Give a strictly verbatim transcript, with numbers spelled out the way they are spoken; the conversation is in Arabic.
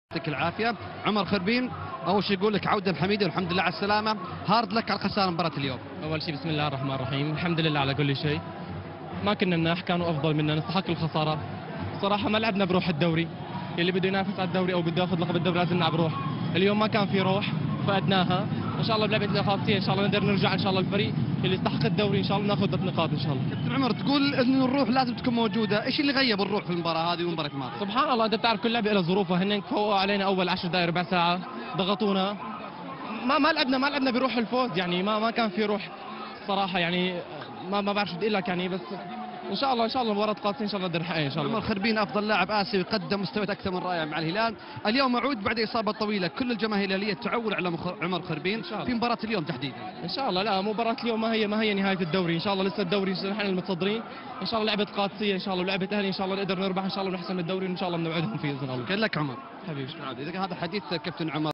يعطيك العافيه. عمر خربين، اول شيء يقول لك عودا حميده والحمد لله على السلامه. هارد لك على خساره مباراه اليوم. اول شيء بسم الله الرحمن الرحيم، الحمد لله على كل شيء. ما كنا مناح، كانوا افضل منا، نستحق الخساره. صراحه ما لعبنا بروح الدوري، اللي بده ينافس على الدوري او بده ياخذ لقب الدوري لازم نلعب روح. اليوم ما كان في روح فقدناها، ان شاء الله بلعبه الخاصيه ان شاء الله نقدر نرجع ان شاء الله الفريق اللي يستحق الدوري ان شاء الله ناخذ ثلاث نقاط ان شاء الله. كابتن عمر، تقول انه الروح لازم تكون موجوده، ايش اللي غيب الروح في المباراه هذه والمباراه الماضيه؟ سبحان الله، انت بتعرف كل لعبه لها ظروفها، هن فوقوا علينا اول عشر دقائق ربع ساعه ضغطونا، ما ما لعبنا ما لعبنا بروح الفوز، يعني ما ما كان في روح صراحه، يعني ما ما بعرف شو بدي اقول لك يعني، بس ان شاء الله ان شاء الله مباراه قاسيه ان شاء الله نقدر نحققها ان شاء الله. عمر خربين افضل لاعب اسيوي، قدم مستويات اكثر من رائعه مع الهلال، اليوم معود بعد اصابه طويله، كل الجماهير الهلاليه تعول على عمر خربين في مباراه اليوم تحديدا. ان شاء الله، لا مباراه اليوم ما هي ما هي نهايه الدوري، ان شاء الله لسه الدوري نحن المتصدرين، ان شاء الله لعبه قادسيه ان شاء الله ولعبه اهلي ان شاء الله نقدر نربح ان شاء الله ونحسم الدوري وان شاء الله بنوعدهم فيه باذن الله. كان لك عمر حبيبي. اذا كان هذا حديث كابتن عمر.